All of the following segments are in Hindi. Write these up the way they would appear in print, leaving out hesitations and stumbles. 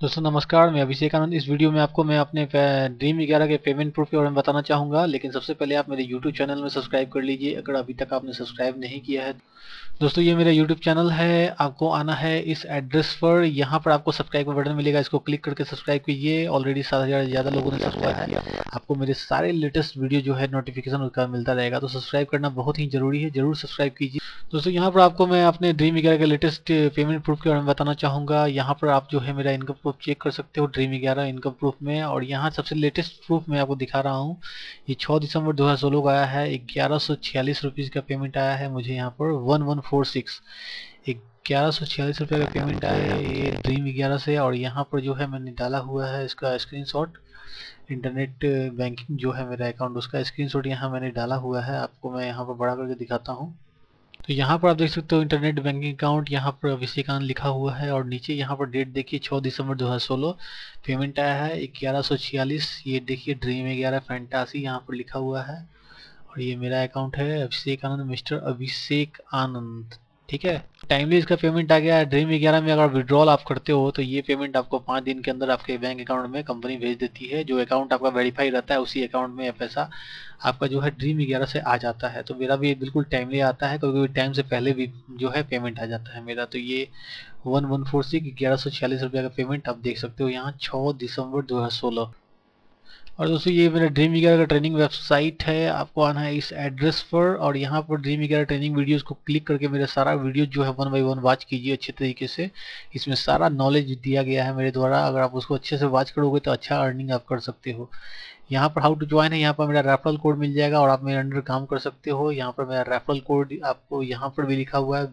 दोस्तों नमस्कार, मैं अभिषेक आनंद। इस वीडियो में आपको मैं अपने ड्रीम 11 के पेमेंट प्रूफ के बारे में बताना चाहूँगा। लेकिन सबसे पहले आप मेरे यूट्यूब चैनल में सब्सक्राइब कर लीजिए अगर अभी तक आपने सब्सक्राइब नहीं किया है। दोस्तों ये मेरा यूट्यूब चैनल है, आपको आना है इस एड्रेस पर। यहाँ पर आपको सब्सक्राइब का बटन मिलेगा, इसको क्लिक करके सब्सक्राइब कीजिए। ऑलरेडी 7,000 से ज़्यादा लोगों ने सब्सक्राइब किया है। आपको मेरे सारे लेटेस्ट वीडियो जो है नोटिफिकेशन उसका मिलता रहेगा, तो सब्सक्राइब करना बहुत ही जरूरी है, जरूर सब्सक्राइब कीजिए। दोस्तों यहाँ पर आपको मैं अपने ड्रीम 11 के लेटेस्ट पेमेंट प्रूफ के बारे में बताना चाहूँगा। यहाँ पर आप जो है मेरा इनकम प्रूफ चेक कर सकते हो ड्रीम 11 इनकम प्रूफ में। और यहाँ सबसे लेटेस्ट प्रूफ मैं आपको दिखा रहा हूँ। ये 6 दिसंबर 2016 का आया है। 1146 रुपीज़ का पेमेंट आया है मुझे यहाँ पर 1146 1146 रुपये का पेमेंट आया है ये ड्रीम 11 से। और यहाँ पर जो है मैंने डाला हुआ है इसका स्क्रीनशॉट। इंटरनेट बैंकिंग जो है मेरा अकाउंट, उसका स्क्रीनशॉट यहाँ मैंने डाला हुआ है। आपको मैं यहाँ पर बड़ा करके दिखाता हूँ। तो यहाँ पर आप देख सकते हो इंटरनेट बैंकिंग अकाउंट, यहाँ पर अभिषेक आनंद लिखा हुआ है। और नीचे यहाँ पर डेट देखिए 6 दिसंबर 2016 पेमेंट आया है 1146। ये देखिए ड्रीम 11 फैंटासी यहाँ पर लिखा हुआ है। और ये मेरा अकाउंट है अभिषेक आनंद, मिस्टर अभिषेक आनंद। ठीक है, टाइमली इसका पेमेंट आ गया है। ड्रीम 11 में अगर विड्रॉल आप करते हो तो ये पेमेंट आपको 5 दिन के अंदर आपके बैंक अकाउंट में कंपनी भेज देती है। जो अकाउंट आपका वेरीफाई रहता है उसी अकाउंट में पैसा आपका जो है ड्रीम 11 से आ जाता है। तो मेरा भी बिल्कुल टाइमली आता है, कभी कभी टाइम से पहले भी जो है पेमेंट आ जाता है मेरा। तो ये 1146 1146 रुपये का पेमेंट आप देख सकते हो यहाँ 6 दिसंबर 2016। और दोस्तों ये मेरा ड्रीम 11 का ट्रेनिंग वेबसाइट है, आपको आना है इस एड्रेस पर। और यहाँ पर ड्रीम 11 ट्रेनिंग वीडियोस को क्लिक करके मेरा सारा वीडियो जो है 1 बाय 1 वॉच कीजिए अच्छे तरीके से। इसमें सारा नॉलेज दिया गया है मेरे द्वारा, अगर आप उसको अच्छे से वॉच करोगे तो अच्छा अर्निंग आप कर सकते हो। यहाँ पर हाउ टू ज्वाइन है, यहाँ पर मेरा रेफरल कोड मिल जाएगा और आप मेरे अंडर काम कर सकते हो। यहाँ पर मेरा रेफरल कोड आपको यहाँ पर भी लिखा हुआ है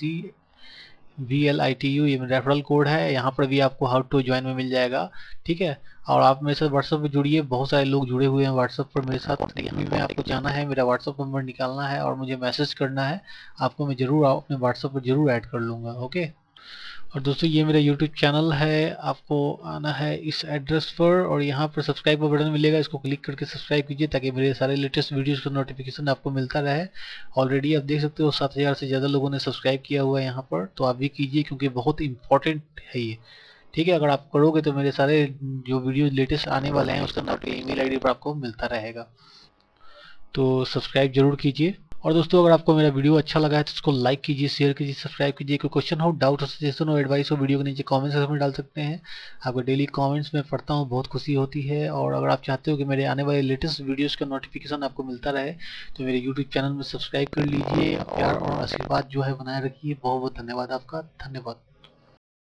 VICVLITU, ये रेफरल कोड है। यहाँ पर भी आपको हाउ टू ज्वाइन में मिल जाएगा। ठीक है, और आप मेरे साथ व्हाट्सएप पे जुड़िए, बहुत सारे लोग जुड़े हुए हैं व्हाट्सएप पर मेरे साथ। यहाँ में आपको जाना है, मेरा व्हाट्सएप नंबर निकालना है और मुझे मैसेज करना है। आपको मैं जरूर अपने व्हाट्सएप पर जरूर ऐड कर लूँगा। ओके। और दोस्तों ये मेरा यूट्यूब चैनल है, आपको आना है इस एड्रेस पर और यहाँ पर सब्सक्राइब का बटन मिलेगा, इसको क्लिक करके सब्सक्राइब कीजिए ताकि मेरे सारे लेटेस्ट वीडियोस का नोटिफिकेशन आपको मिलता रहे। ऑलरेडी आप देख सकते हो 7,000 से ज़्यादा लोगों ने सब्सक्राइब किया हुआ है यहाँ पर, तो आप भी कीजिए क्योंकि बहुत इंपॉर्टेंट है ये। ठीक है, अगर आप करोगे तो मेरे सारे जो वीडियो लेटेस्ट आने वाले हैं उसका आपके ईमेल आईडी पर आपको मिलता रहेगा। तो सब्सक्राइब जरूर कीजिए। और दोस्तों अगर आपको मेरा वीडियो अच्छा लगा है तो इसको लाइक कीजिए, शेयर कीजिए, सब्सक्राइब कीजिए। कोई क्वेश्चन हो, डाउट हो, सजेशन हो, एडवाइस हो, वीडियो के नीचे कमेंट सेक्शन में डाल सकते हैं। आपको डेली कमेंट्स में पढ़ता हूँ, बहुत खुशी होती है। और अगर आप चाहते हो कि मेरे आने वाले लेटेस्ट वीडियोज़ का नोटिफिकेशन आपको मिलता रहे तो मेरे यूट्यूब चैनल में सब्सक्राइब कर लीजिए। प्यार और आशीर्वाद जो है बनाए रखिए। बहुत बहुत धन्यवाद आपका, धन्यवाद।